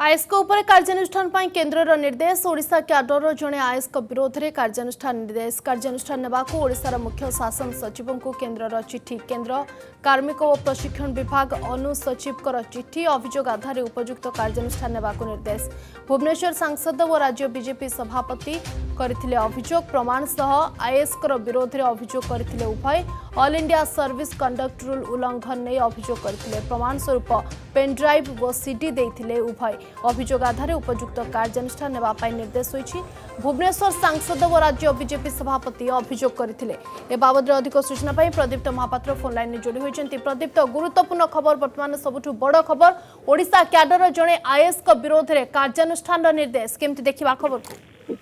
IAS उपर कार्यानुष्ठान पर केन्द्र निर्देश ओडिशा क्याडर जड़े आईएएस विरोध में कार्यानुष्ठान निर्देश कार्यानुष्ठान नेबाकू ओडिशार मुख्य शासन सचिव को केन्द्र चिठी केन्द्र कार्मिक और प्रशिक्षण विभाग अनु सचिव चिठी अभियोग आधार उपयुक्त कार्यानुष्ठान नेबाकू निर्देश भुवनेश्वर सांसद और राज्य बीजेपी सभापति करथिले अभियोग प्रमाण सह आईएएस विरोध में अभियोग करथिले उभय all India service conduct rule उल्लंघन नहीं अभियोग करथिले प्रमाण स्वरूप पेनड्राइव व सीडी देथिले उभय अभियोग आधार उपयुक्त कार्यानुष्ठान नेबा पाई निर्देश होईछि भुवनेश्वर सांसद और राज्य बीजेपी सभापति अभियोग करथिले ए बाबद अधिक सूचना पाई प्रदीप्त महापात्र फोन लाइन में जोड़ी होइछन्ति प्रदीप्त गुरुत्वपूर्ण खबर वर्तमान सबुठु बड़ खबर ओडिशा क्याडर जणे आईएएस विरोध में कार्यानुष्ठान निर्देश केमति देखिबा खबर को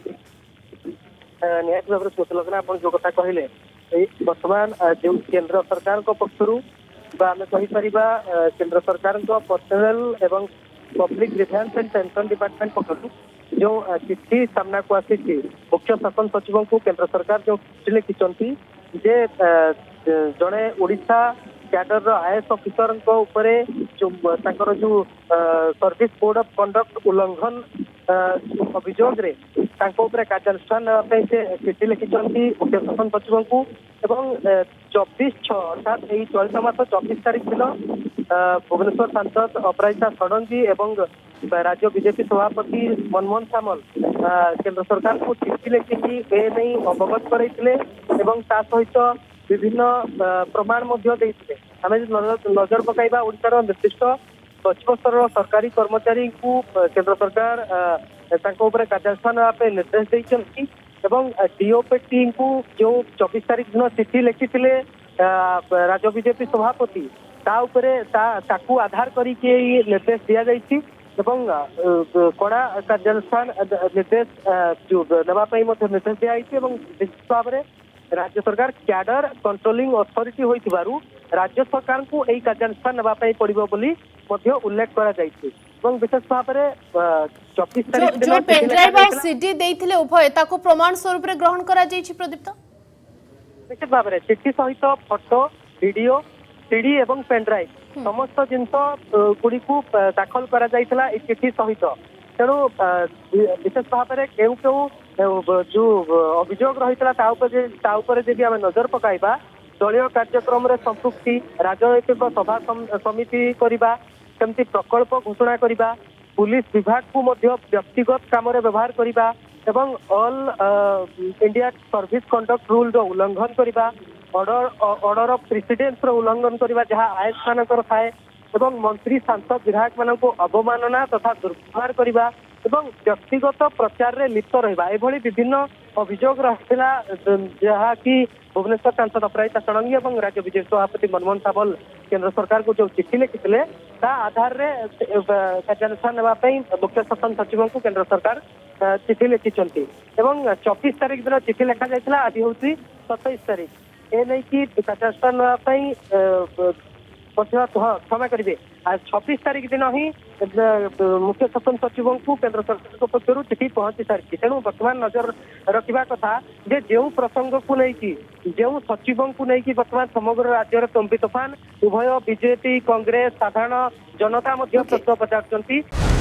निहत भाव सुलोचना आप जो कथा कहले बर्तमान जो केंद्र सरकार पक्षर आम कहीपर केंद्र सरकार पर्सनल एवं public grievance and pension department पक्षर जो चिट्ठी सामना को आसी मुख्य शासन सचिव को केंद्र सरकार जो चिट्ठी लिखिं जे जड़े ओडिशा क्याडर आईएएस ऑफिसर जो सर्विस कोड ऑफ कंडक्ट उल्लंघन अभियोग कार्यानुष्ठान से चिठी लिखिं मुख्य शासन सचिव को 24/6 अर्थात यही चलित मास 24 तारीख दिन भुवनेश्वर सांसद अपराजिता षडंगी एवं राज्य बीजेपी सभापति मनमोहन सामल केंद्र सरकार को चिठी लिखिकी ए नहीं अवगत करते सहित विभिन्न प्रमाण आम नजर पकाइबा ओडिशार निर्दिष्ट सचिव स्तर सरकारी कर्मचारी को केंद्र सरकार कार्यानुष्ठान निर्देश देते डीओपी को जो 24 तारीख दिन चिठी लिखी राज्य बीजेपी सभापति ताकू आधार करके निर्देश दि जाइए कड़ा कार्यानुष्ठान निर्देश नापी निर्देश दिखाई निश्चित भाव में राज्य सरकार क्याडर कंट्रोलिंग अथॉरिटी होइथिबारु राज्य सरकार को यही कार्यानुष्ठान नापी पड़ो उल्लेख कर विशेष भाव में 24 तारीख जो पेनड्राइव और सीडी देइथिले उभय ताको प्रमाण स्वरूप रे ग्रहण करा जाइछि प्रदीप्त निश्चित भाव में चिठी सहित फोटो वीडियो सीडी एवं पेनड्राइव समस्त जिनस गुड़ी को दाखल करा जाइथिला ए चिठी सहित तेणु विशेष भाव में केउ जो अभियोग रही आम नजर पकाइबा दलीय कार्यक्रम रे संपृक्ति राजनैतिक सभा समिति करबा सेमती प्रकल्प घोषणा करबा पुलिस विभाग को व्यक्तिगत काम व्यवहार करबा एवं all India service conduct rule उल्लंघन करबा ऑर्डर ऑफ प्रेसिडेंस उल्लंघन करबा जहां आईएएस मानकर थाए एवं मंत्री सांसद विधायक मान को अवमानना तथा दुर्व्यवहार करबा एवं व्यक्तिगत प्रचार रे लिप्त रहिबा एभली विभिन्न अभियोग रहिला जहाँकि भुवनेश्वर सांसद अपराजिता षडंगी और राज्य बीजेपी सभापति मनमोहन सामल केंद्र सरकार को जो चिठी लिखिते आधार रे कार्यानुष्ठान नापी मुख्य शासन सचिव को केंद्र सरकार चिठी लिखिं 24 तारीख दिन चिठी लिखा जाता आज हूँ 27 तारीख ए नहीं कि कार्यानुष्ठान नापी क्षमा करेंगे आज 26 तारीख दिन ही मुख्य शासन सचिव को केंद्र सरकार पक्षर चिठी पहुंची सारी तेणु बर्तमान नजर रखा कथा जे जो प्रसंग को लेकिन जो सचिव को लेकिन बर्तमान समग्र राज्य तंबी तोफान उभय बीजेपी कांग्रेस साधारण जनता प्रश्न पचार